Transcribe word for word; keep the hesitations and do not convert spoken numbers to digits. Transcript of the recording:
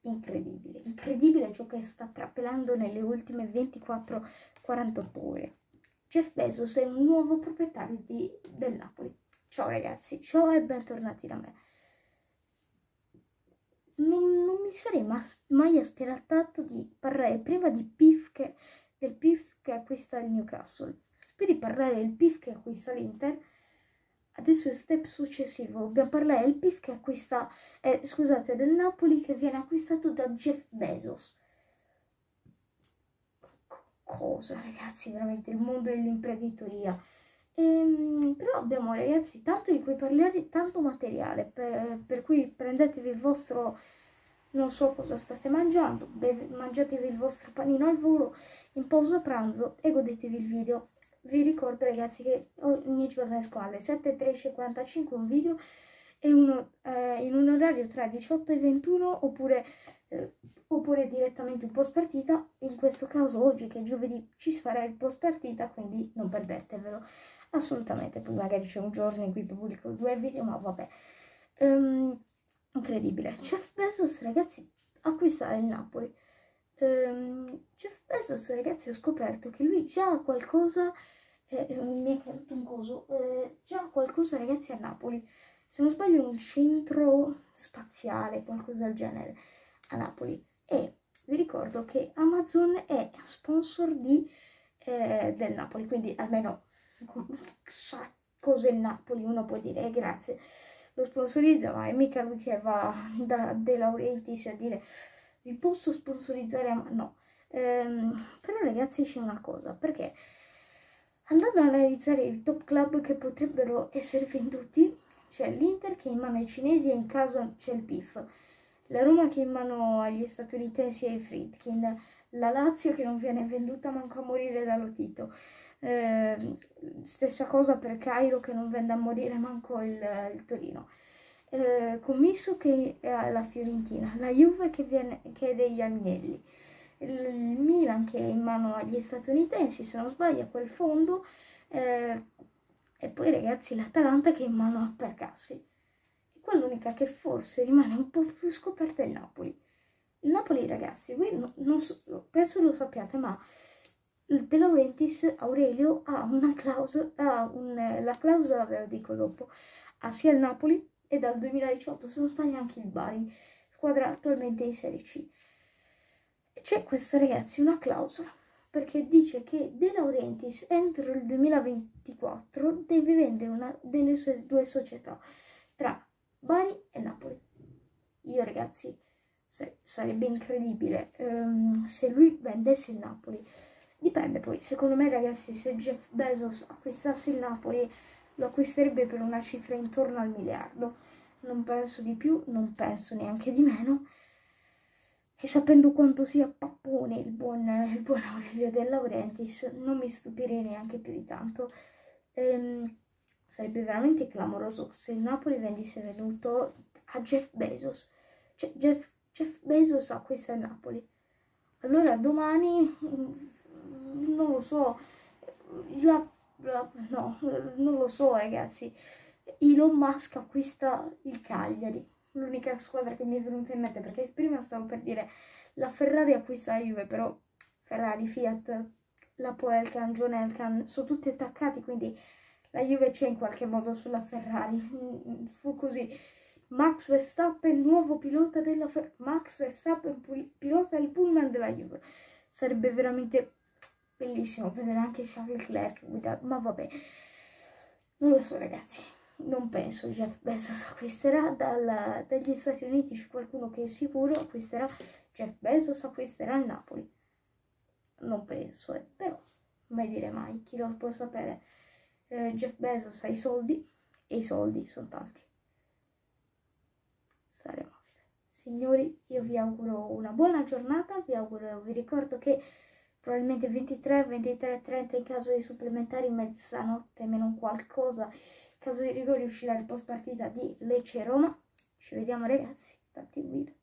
incredibile, incredibile ciò che sta trapelando nelle ultime ventiquattro quarantotto ore. Jeff Bezos è un nuovo proprietario di, del Napoli. Ciao ragazzi, ciao e bentornati da me. Non, non mi sarei mai aspettato di parlare prima di P I F che, del P I F che acquista il Newcastle, poi di parlare del P I F che acquista l'Inter. Adesso il step successivo, dobbiamo parlare del P I F che acquista, eh, scusate, del Napoli che viene acquistato da Jeff Bezos. Cosa ragazzi, veramente il mondo dell'imprenditoria. Ehm, però abbiamo ragazzi tanto di cui parlare, tanto materiale, per, per cui prendetevi il vostro, non so cosa state mangiando, beve, mangiatevi il vostro panino al volo in pausa pranzo e godetevi il video. Vi ricordo ragazzi che ogni giorno esco alle sette e tredici e quarantacinque un video e uno eh, in un orario tra diciotto e ventuno oppure, eh, oppure direttamente un post partita. In questo caso oggi che è giovedì ci farà il post partita, quindi non perdetevelo assolutamente. Poi magari c'è un giorno in cui pubblico due video, ma vabbè. Um, incredibile. Jeff Bezos ragazzi acquista il Napoli. Um, Jeff Bezos ragazzi ho scoperto che lui già ha qualcosa, eh, mi è caduto un coso, eh, già ha qualcosa ragazzi a Napoli, se non sbaglio un centro spaziale, qualcosa del genere a Napoli. E vi ricordo che Amazon è sponsor di, eh, del Napoli, quindi almeno sa cos'è il Napoli, uno può dire eh, grazie, lo sponsorizza, ma è mica lui che va da De Laurentiis a dire vi posso sponsorizzare, ma no. Ehm, però ragazzi c'è una cosa, perché andando ad analizzare i top club che potrebbero essere venduti, c'è l'Inter che è in mano ai cinesi e in caso c'è il P I F, la Roma che è in mano agli statunitensi e ai Friedkin, la Lazio che non viene venduta manco a morire da Lotito, eh, stessa cosa per Cairo che non vende a morire manco il, il Torino. Eh, commesso che è la Fiorentina, la Juve che, viene, che è degli Agnelli, il Milan che è in mano agli statunitensi, se non sbaglio, a quel fondo, eh, e poi ragazzi l'Atalanta che è in mano a Percassi. E qua l'unica che forse rimane un po' più scoperta è il Napoli. Il Napoli ragazzi, voi no, non so, penso lo sappiate, ma il De Laurentiis Aurelio ha una clausola, ha un, la clausola ve lo dico dopo, ha sia il Napoli e dal duemiladiciotto se non sbaglio anche il Bari, squadra attualmente in Serie C. E c'è questa ragazzi una clausola, perché dice che De Laurentiis entro il duemilaventiquattro deve vendere una delle sue due società, tra Bari e Napoli. Io ragazzi, se, sarebbe incredibile um, se lui vendesse il Napoli. Dipende poi, secondo me ragazzi, se Jeff Bezos acquistasse il Napoli lo acquisterebbe per una cifra intorno al miliardo, non penso di più, non penso neanche di meno, e sapendo quanto sia pappone il buon, il buon Aurelio De Laurentiis non mi stupirei neanche più di tanto. Ehm, sarebbe veramente clamoroso se il Napoli venisse venuto a Jeff Bezos, cioè Jeff, Jeff Bezos acquista il Napoli, allora domani non lo so, la, la, no, non lo so ragazzi, Elon Musk acquista il Cagliari, l'unica squadra che mi è venuta in mente, perché prima stavo per dire la Ferrari acquista la Juve, però Ferrari, Fiat, la Poelcan, John Elkan sono tutti attaccati, quindi la Juve c'è in qualche modo sulla Ferrari, fu così. Max Verstappen, nuovo pilota della Ferrari, Max Verstappen, pilota del pullman della Juve. Sarebbe veramente bellissimo vedere anche Charles Leclerc guidare, ma vabbè, non lo so ragazzi, non penso Jeff Bezos acquisterà dal, dagli Stati Uniti, c'è qualcuno che è sicuro acquisterà, Jeff Bezos acquisterà il Napoli, non penso, eh, però mai dire mai, chi lo può sapere. eh, Jeff Bezos ha i soldi e i soldi sono tanti. Staremo a vedere. Signori, io vi auguro una buona giornata, vi auguro, vi ricordo che probabilmente ventitré, ventitré e trenta in caso di supplementari, mezzanotte meno qualcosa, in caso di rigore uscirà il post partita di Lecce Roma. Ci vediamo ragazzi, tanti video.